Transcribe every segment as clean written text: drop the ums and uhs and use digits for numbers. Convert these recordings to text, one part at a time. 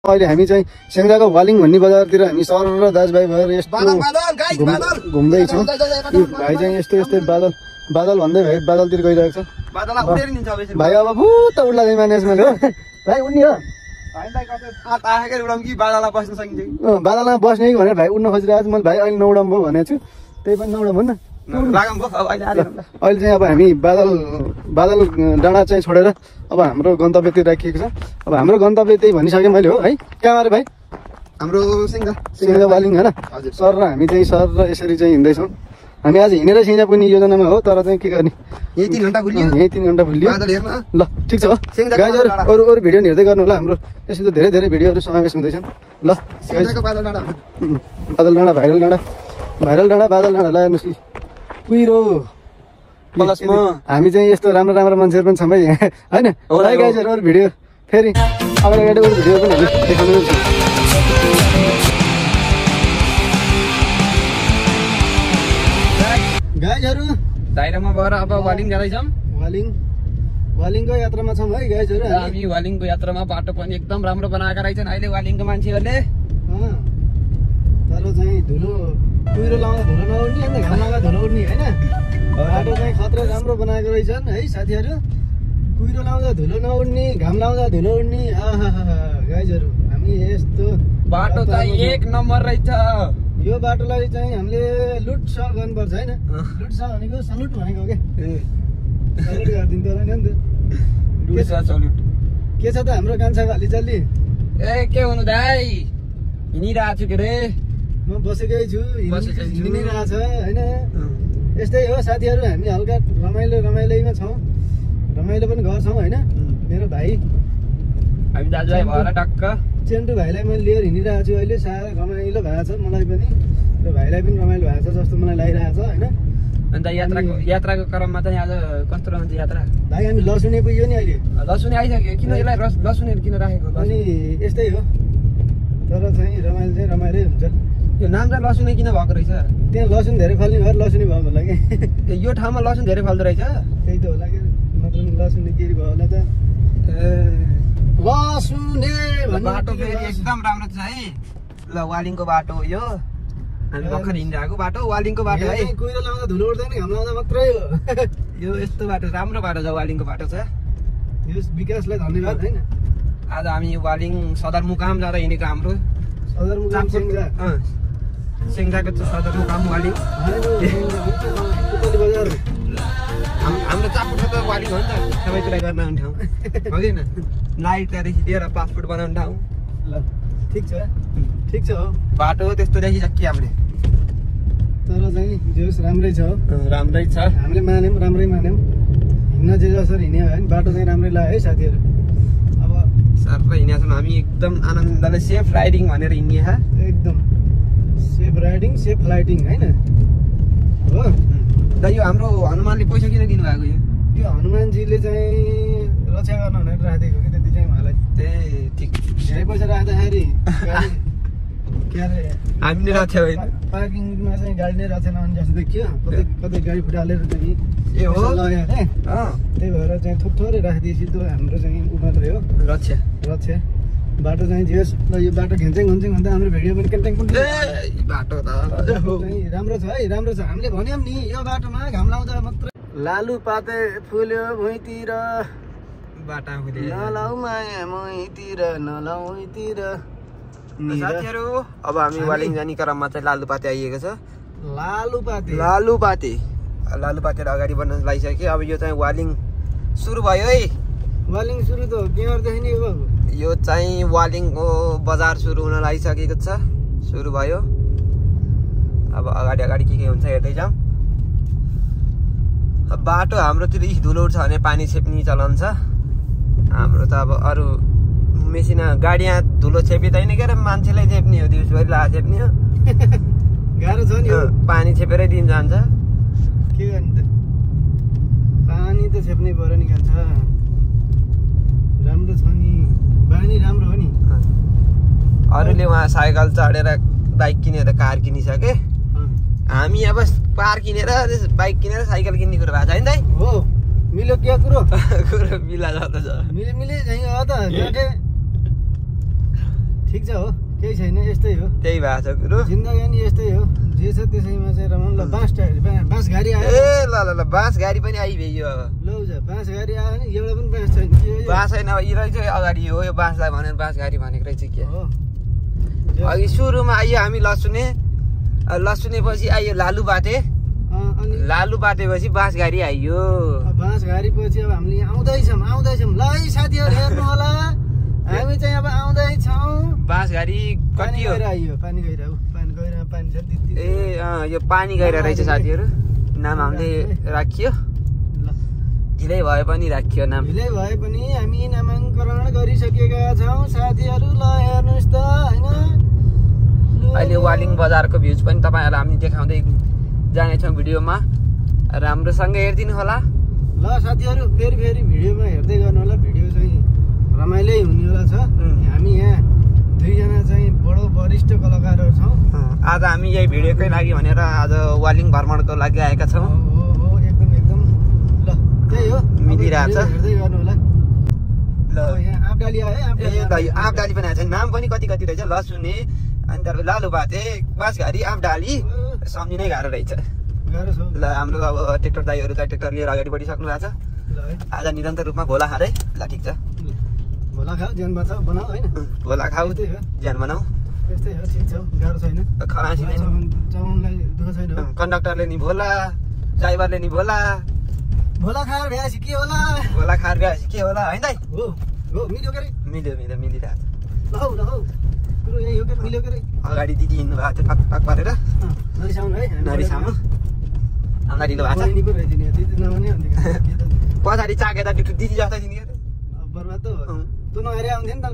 अहिले हामी चाहिँ सेङ्जाको वालिङ भन्ने बजारतिर हामी सर र दाजुभाइ भएर यस्तो घुम्दै छौँ। भाइ चाहिँ यस्तो यस्तै बादल भन्दै भाइ बादलतिर गइरहेको छ। भाइ अब फुत्त उड्ला चाहिँ मानिसमा हो भाइ उड्ने हो बादलमा बस्ने कि भनेर भाइ उड्न खोजिरहेको छु। मैले भाइ अहिले नौडम भयो भनेको छु, त्यही पनि नौडम भन्न। अहिले चाहिँ अब हामी बादल डाँडा चाहिँ छोडेर अब हाम्रो गन्तव्यतिर राखिएको छ। अब हाम्रो गन्तव्य त्यही भनिसकेँ मैले हो है। कहाँ अरे भाइ? हाम्रो सिङ्गा वालिङ होइन सर र हामी चाहिँ सर र यसरी चाहिँ हिँड्दैछौँ। हामी आज हिँडेर सिङ्गा पुग्ने योजनामा हो, तर चाहिँ के गर्ने यही 3 घन्टा भुलियो। ल ठिक छ हो गाइजहरु, अरू भिडियो हेर्दै गर्नु होला। हाम्रो यसो त धेरै भिडियोहरू समावेश हुँदैछन्। ल बादल डाँडा भाइरल डाँडा बादल डाँडा हेर्नुहोस् कि कुहिरो प्लसमा हामी चाहिँ यस्तो राम्रो मान्छेहरू पनि छौँ है होइन। गाइजहरु अरू भिडियो फेरि अगाडि अरू भिडियो पनि देखाउनु छ। गाइजहरु दाइरामा भएर अब वालिङ जाँदैछौँ। वालिङको यात्रामा छौँ है गाइजहरु। हामी वालिङको यात्रामा बाटो पनि एकदम राम्रो बनाएका रहेछन् अहिले वालिङको मान्छेहरूले। तर चाहिँ धुलो कुहिरो लाउँदा धुलो नउड्ने अन्त घाम लाउँदा धुलो उड्ने होइन। बाटो चाहिँ खतरा राम्रो बनाएको रहेछन् है साथीहरू। कुहिरो लाउँदा धुलो नउड्ने, घाम लाउँदा धुलो उड्ने। गाइजहरु हामी यस्तो बाटो चाहिँ 1 नम्बर रहेछ। यो बाटोलाई चाहिँ हामीले लुटसट गर्नुपर्छ होइन। लुटसट भनेको सलुट भनेको के सलुट गरिदिनु त नि त। के छ त हाम्रो कान्छाको हालिचाली? के हुनु दाइ हिँडिरहेको छु के रे। म बसेकै छु, हिँडिरहेको छ होइन। यस्तै हो साथीहरू, हामी हल्का रमाइलोमा छौँ। रमाइलो पनि गर्छौँ होइन। मेरो भाइ हामी दाजुभाइ भएर टक्क चेन्टु भाइलाई मैले लिएर हिँडिरहेको छु अहिले। साह्रै रमाइलो भएको छ मलाई पनि र भाइलाई पनि रमाइलो भएको छ जस्तो मलाई लागिरहेको छ होइन। अन्त यात्राको क्रममा चाहिँ आज कस्तो रहन्छ यात्रा? भाइ हामी लसुने पुग्यो नि अहिले। लसुने आइसक्यो। किन यसलाई लसुने किन राखेको? अनि यस्तै हो, तर चाहिँ रमाइलो चाहिँ रमाइलै हुन्छ। यो नाम चाहिँ लसुने किन भएको रहेछ? त्यहाँ लसुन धेरै फल्ने भएर लसुने भएको होला कि। यो ठाउँमा लसुन धेरै फल्दो रहेछ। त्यही त होला कि, मतलब लसुने के भयो होला त। लसुने बाटो फेरि एकदम राम्रो छ है। ल वालिङको बाटो हो यो, हामी भर्खर हिँडिरहेको बाटो वालिङको बाटो है। कुहिरो लाउँदा धुलो उड्दैन, घाम लाउँदा मात्रै हो। यो यस्तो बाटो राम्रो बाटो छ, वालिङको बाटो छ। यो विकासलाई धन्यवाद होइन। आज हामी वालिङ सदरमुकाम जाँदा हिँडेको हाम्रो सदरमुकाम सेङ्जाको सदरमुकाम वालिङ। हाम्रो चापुट त वालिङ हो नि त, सबै कुरा गर्न आउने ठाउँ हो कि नाइट त्यहाँदेखि लिएर पासपोर्ट बनाउने ठाउँ। ल ठिक छ हो बाटो त्यस्तो देखिसक्यो हामीले। तर चाहिँ जोस् राम्रै छ, राम्रै छ। हामीले मान्यौँ, राम्रै मान्यौँ। हिँड्न जे जसरी हिँड्यो भने बाटो चाहिँ राम्रै लाग्यो है साथीहरू। अब सर हिँडेका छौँ हामी एकदम आनन्दले सेफ राइडिङ भनेर हिँड्ने एकदम सेफ राइडिङ सेफ फ्लाइटिङ होइन हो। दा यो हाम्रो हनुमानले पैसा किन दिनुभएको? यो हनुमानजीले चाहिँ रक्षा गर्न भनेर राखिदिएको कि त्यति चाहिँ उहाँलाई। त्यही ठिक, धेरै पैसा राख्दाखेरि के अरे हामीले रक्षा होइन, पार्किङमा चाहिँ गाडी नै रक्षा नहुने जस्तो देखियो। कतै गाडी फुटालेर चाहिँ ए हो लग्यो है। त्यही भएर चाहिँ थोरै राखिदिएपछि त हाम्रो चाहिँ ऊ मात्रै हो रक्षा। बाटो चाहिँ जे होस्। ल यो बाटो घुन्चेङ भन्दा हाम्रो भिडियो पनि केन्टेङ बाटो त राम्रो छ है, राम्रो छ। हामीले भन्यौँ नि यो बाटोमा घाम लाउँदा मात्रै लालु पाते फुल्यो भुइँतिर, बाटा फुल्यो नलाउ माया मैतिर नलाउ भुइँतिर। साथीहरू अब हामी वालिङ जाने क्रममा चाहिँ लालुपाते आइएको छ। लालुपाते अगाडि बढ्न लागिसक्यो। अब यो चाहिँ वालिङ सुरु भयो है। वालिङ सुरु त केवरदेखि नै हो। यो चाहिँ वालिङको बजार सुरु हुन लागिसकेको छ, सुरु भयो। अब अगाडि के हुन्छ हेर्दै जाउँ। बाटो हाम्रोतिर धुलो उठ्छ भने पानी छेप्ने चलन छ। हाम्रो त अब अरू मेसिन गाडी यहाँ धुलो छेपिँदैन के अरे, मान्छेलाई छेप्ने हो, दिउँसभरि ला छेप्ने हो। गाह्रो छ नि, पानी छेपेरै दिन जान्छ। के गर्ने त, पानी त छेप्नै पर्यो नि कान्छ। राम्रो छ नि, बानी राम्रो हो नि। अरूले उहाँ साइकल चढेर बाइक किनेर कार किनिसके, हामी अब कार किनेर बाइक किनेर साइकल किन्ने कुरो भएको छ नि दाइ। हो मिल्यो क्या कुरो मिला जाँदैछ। मिले चाहिँ हो त ठिक छ हो केही छैन यस्तै हो त्यही भएको छ कुरो जिन्दगी नि यस्तै हो जे छ त्यसैमा चाहिँ रमाउनु ल बाँस गाडी आयो ए ल ल ल बाँस गाडी पनि आइभयो अब लौ जा बाँस गाडी आयो नि एउटा पनि बाँस छैन बाँस छैन यी रहेछ अगाडि हो यो बाँसलाई भनेर बाँस गाडी भनेको रहेछ के हो अघि सुरुमा आइयो हामी लसुनेपछि आइयो लालु बाटे अनि लालु बाटेपछि बाँस गाडी आइयो बाँस गाडी पछि अब हामीले आउँदैछौँ ल है साथीहरू हेर्नु होला हामी चाहिँ अब आउँदैछौँ बाँस गाडी कति हो पानी गइरह पानी छ ए यो पानी गइरहेको रहेछ साथीहरू नाम हामीले राखियो ढिलै भए पनि राखियो नाम ढिलै भए पनि हामी नामाङ्करण गरिसकेका छौँ साथीहरू ल हेर्नुहोस् त होइन अहिले वालिङ बजारको भ्यूज पनि तपाईँहरूलाई हामी देखाउँदै जानेछौँ भिडियोमा राम्रोसँग हेरिदिनु होला ल साथीहरू फेरि भिडियोमा हेर्दै गर्नु होला भिडियो चाहिँ रमाइलै हुनेवाला छ हामी यहाँ दुईजना चाहिँ बडो वरिष्ठ कलाकारहरू छौँ आज हामी यही भिडियोकै लागि भनेर आज वालिङ भ्रमणको लागि आएका छौँ एकदम ल त्यही हो मिलिरहेछ हेर्दै गर्नु होला ल यहाँ आँपडाली आयो आँपडाली पनि आएको छ नाम पनि कति रहेछ लसुने अनि त्यहाँबाट लालु भाते बाँसघारी आँपडाली सम्झिनै गाह्रो रहेछ ल हाम्रो अब ट्रेक्टर दाइहरू चाहिँ ट्रेक्टर लिएर अगाडि बढिसक्नु भएको छ आज निरन्तर रूपमा भोला खाँदै ल ठिक छ भोला खाऊ ज्यान बचाऊ बनाऊ होइन भोला खाऊ ज्यान बनाऊ त्यस्तै हो ठिक छ गाह्रो छैन चलाउनलाई दुःख छैन कन्डक्टरले नि भोला ड्राइभरले नि भोला खाएर भ्याएपछि के होला होइन दाइ हो मिल्यो के अरे मिलिरहेको छ ल कुरो यही हो के मिल्यो के अरे अगाडि दिदी हिँड्नु भएको थियो टक पारेर नरिसाउनु है नरिसाउनु हामीलाई ढिलो भएको छ पछाडि चाके त दिदी जस्तै दिने के बर्बाद त तँ नहेरे आउँथ्यो नि त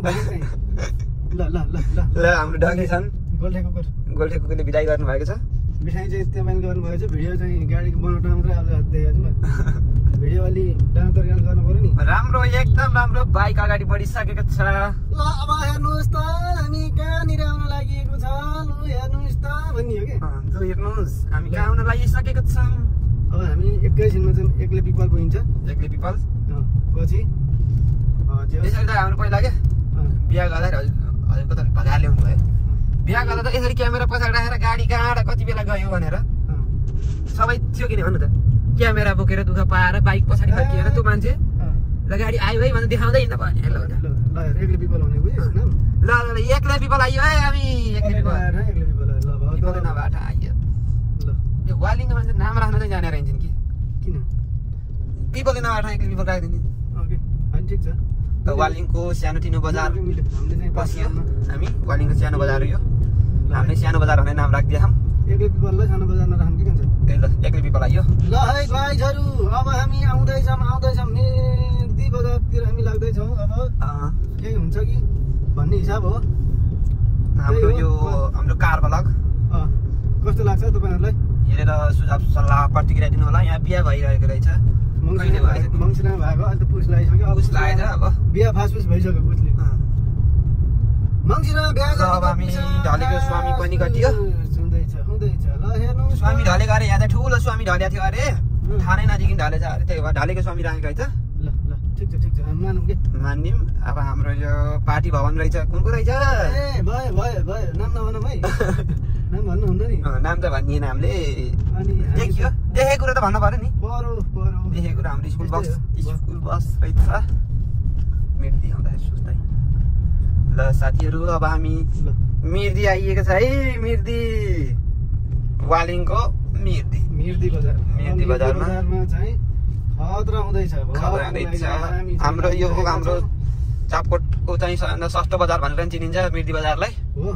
ल हाम्रो डगी छन् गोल्ठे कुकुरले बिदाई गर्नुभएको छ बिसाइ चाहिँ तपाईँले गर्नुभएको छ भिडियो चाहिँ गाडीको बनाउन मात्रै अब देखाएको छु भिडियो अलि डाउन गर्नु पर्यो नि राम्रो एकदम राम्रो बाइक अगाडि बढिसकेको छ ल अब हेर्नुहोस् त हामी कहाँनिर आउन लागिएको छ लु हेर्नुहोस् त भन्ने हो कि जो हेर्नुहोस् हामी कहाँ आउन लागिसकेको छौँ अब हामी एकैछिनमा चाहिँ एक्लै पिपल पुगिन्छ एक्लै पिपल पछि यसरी त हाम्रो पहिला के बिहा गर्दा हजुरको त भगाएर ल्याउनु भयो बिहा गर्दा त यसरी क्यामेरा पछाडि राखेर गाडी कहाँबाट कति बेला गयो भनेर सबै थियो किन भन्नु त क्यामेरा बोकेर दुःख पाएर बाइक पछाडि फर्किएर त्यो मान्छे ल गाडी आयो है भनेर देखाउँदै हिँड्न भयो एक्लै पिपल हुने बुझिस् न ल एक्लै पिपल आइयो है हामी एक्लै पिपल नबाट आइयो यो वालिङको मान्छे नाम राख्न चाहिँ जानेर हिँड्छन् कि किन पिपलले नबाट एक्लै पिपल राखिदिने ठिक छ वालिङको सानोतिनो बजार बसियो हामी वालिङको सानो बजार हो यो हामीले सानो बजार भन्ने नाम राखिदिए छौँ एक्लै पिपललाई सानो बजार नराख्नु के भन्छ ल एक्लै पिपल आइयो ल है गाइजहरू अब हामी आउँदैछौँ मेदी बजारतिर हामी लाग्दैछौँ अब केही हुन्छ कि भन्ने हिसाब हो हाम्रो यो हाम्रो कार भ्लग कस्तो लाग्छ तपाईँहरूलाई हेरेर सुझाव सल्लाह प्रतिक्रिया दिनु होला यहाँ बिहा भइरहेको रहेछ मङ्सिरमा भएको अहिले त पुस लगाइसक्यो पुस लागेर अब बिहा फासफुस भइसक्यो पुसले मङ्सिरमा बिहा अब हामी ढलेको स्वामी पनि कटियो हुँदैछ ल हेर्नु स्वामी ढलेको अरे यहाँ त ठुलो स्वामी ढलेको थियो अरे थाहा नै नदेखि ढलेछ अरे त्यही भएर ढलेको स्वामी राखेको है त ल ठिक छ मानौँ के मानिम अब हाम्रो यो पार्टी भवन रहेछ कुनको रहेछ ए भयो नाम नभनौँ है नाम भन्नुहुन्न नि नाम त भनिएन हामीले अनि देखेको कुरो त भन्नु पर्यो नि परो देखेको कुरो हाम्रो स्कुल बस रहेछ मिर्दी आउँदाखेरि सोच्दै ल साथीहरू अब हामी मिर्दी आइएको छ है मिर्दी वालिङको मिर्दी बजारमा चाहिँ खतरा हुँदैछ हाम्रो यो हाम्रो चापकोटको चाहिँ सस्तो बजार भनेर चिनिन्छ मिर्दी बजारलाई हो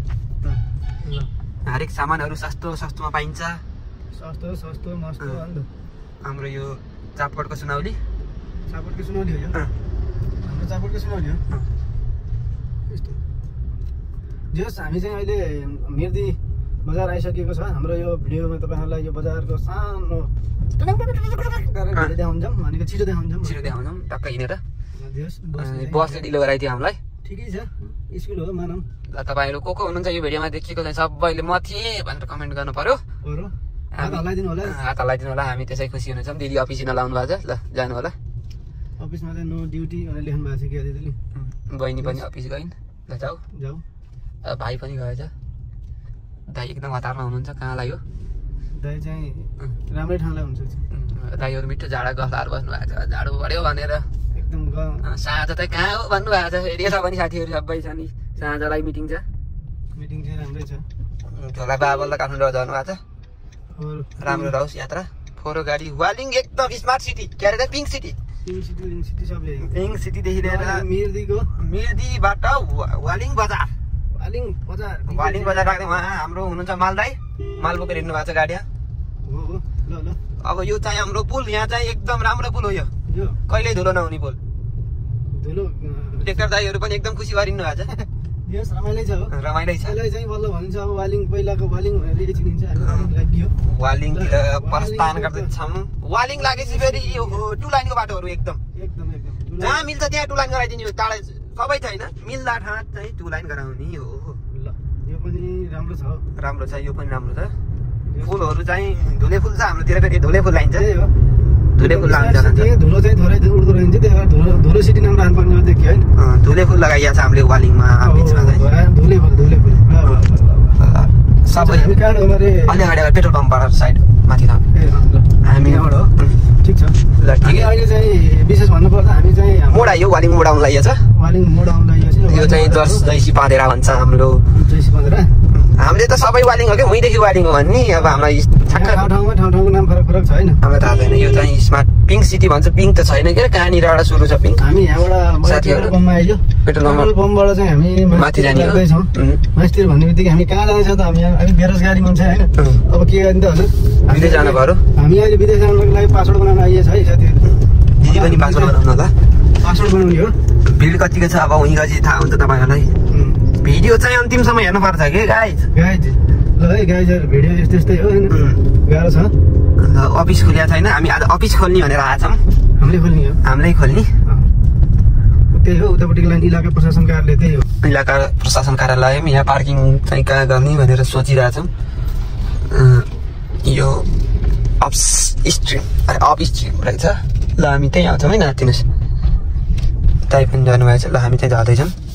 हरेक सामानहरू सस्तोमा पाइन्छ सस्तो मस्तो हाम्रो यो चापकोटको सुनौली हो यो हाम्रो चापकोटको सुनौली हो यस्तो जे होस् हामी चाहिँ अहिले मिर्दी बजार आइसकेको छ हाम्रो यो भिडियोमा तपाईँहरूलाई यो बजारको सानो देखाउँछौँ भनेको छिटो देखाउँछौँ टक्क हिँडेर बसले ढिलो गराइदियो हामीलाई ठिकै छ स्कुल हो मानौँ ल तपाईँहरू को हुनुहुन्छ यो भिडियोमा देखिएको चाहिँ सबैले म थिएँ भनेर कमेन्ट गर्नु पर्यो हात हल्लाइदिनु होला हामी त्यसै खुसी हुनेछौँ दिदी अफिस नलाउनु भएको छ ल जानु होला अफिसमा चाहिँ नो ड्युटी भनेर लेख्नु भएको छ कि दिदीले बहिनी पनि अफिस गइन् ल जाऊ जाऊ भाइ पनि गएछ दाइ एकदम हतारमा हुनुहुन्छ कहाँ लाग्यो दाइ चाहिँ राम्रै ठाउँलाई हुन्छ दाइहरू मिठो झाडा गफाहरू बस्नु भएको छ झाडु बढ्यो भनेर एकदम साँझ चाहिँ कहाँ हो भन्नुभएको छ फेरि यता पनि साथीहरू सबै छ नि साँझलाई मिटिङ छ चाहिँ राम्रै छ झोला बाबल त काठमाडौँ जानु भएको छ राम्रो रहोस् यात्रा फोरो गाडी वालिङ एकदम स्मार्ट सिटी के अरे पिङ्क सिटी पिङ्क सिटीदेखि लिएर मिर्दीबाट वालिङ बजार राख्दै उहाँ हाम्रो हुनुहुन्छ मालदाई माल बोकेर हिँड्नु भएको छ गाडी अब यो चाहिँ हाम्रो पुल यहाँ चाहिँ एकदम राम्रो पुल हो यो कहिल्यै धुलो नहुने पुल ट्रेक्टर दाइहरू पनि एकदम खुसी गरिनु भएको छ रमाइलै छ रमाइलै छ चाहिँ बल्ल भनिन्छ अब वालिङ पहिलाको वालिङ भनेर चिनिन्छ वालिङतिर प्रस्थान गर्दैछौँ वालिङ लागेपछि फेरि यो टु लाइनको बाटोहरू एकदम जहाँ मिल्छ त्यहाँ टु लाइन गराइदिने हो टाढा सबै छैन मिल्दा ठाउँ चाहिँ टु लाइन गराउने हो यो पनि राम्रो छ यो पनि राम्रो छ फुलहरू चाहिँ धुले फुल छ हाम्रोतिर फेरि धुले फुल लाइन्छ धुले फुल लान्छ धुलो चाहिँ थोरै उड्दो रहन्छ त्यही भएर धुलो सिटी नाम राख्नुपर्ने हो देखियो हैन धुले फुल लगाइएको छ हामीले वालिङमा बिचमा चाहिँ धुले फुल सबै अलि अगाडि पेट्रोल पम्पबाट साइड माथि थाहा हामी यहाँबाट हो ठिक छ ल ठिक अहिले चाहिँ विशेष भन्नुपर्दा हामी चाहिँ मोडा यो वालिङ मोडाउनु लागि छ वालिङ मोडाउनु लागि यो चाहिँ जैसी पाँदेरा भन्छ हाम्रो जैसी पाँदेरा हामीले त सबै वालिङ हो कि उहीँदेखि वालिङ हो भन्ने अब हामीलाई ठाउँको नाम फरक छ हैन हामीलाई थाहा छैन यो चाहिँ स्मार्ट पिङ्क सिटी भन्छ पिङ्क त छैन के कहाँनिर एउटा सुरु छ पिङ्क हामी यहाँबाट साथीहरू बममा आइयो पेट्रोल पम्पबाट चाहिँ हामी माथि जान्छौँ मास्तिर भन्ने बित्तिकै हामी कहाँ जाँदैछ त हामी बेरोजगारी मान्छे हैन अब के गर्ने त हजुर विदेश जानु पर्यो हामी अहिले विदेश जानुको लागि पासपोर्ट बनाउन आइएछ है साथीहरू दिदी पनि पासपोर्ट बनाउनु होला पासपोर्ट बनाउने हो भिड कतिको छ अब उहीँ गएपछि थाहा हुन्छ तपाईँहरूलाई भिडियो चाहिँ अन्तिमसम्म हेर्नुपर्छ कि गाइज ल है गाइजहरू भिडियो यस्तै हो हैन गाह्रो छ ल अफिस खोलिया छैन हामी आज अफिस खोल्ने भनेर आएको छौँ हामीले खोल्ने त्यही हो उतापट्टिको लाइन इलाका प्रशासन कार्यालय त्यही हो इलाका प्रशासन कार्यालय यहाँ पार्किङ चाहिँ कहाँ गर्ने भनेर सोचिरहेछौँ यो अप स्ट्रिम रहेछ ल हामी त्यहीँ आउँछौँ है नातिनुहोस् ताइ पनि जानुभएछ ल हामी त्यहीँ जाँदैछौँ